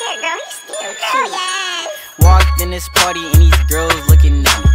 cute, girl. He's still cute. Yes. Walked in this party and these girls looking at me.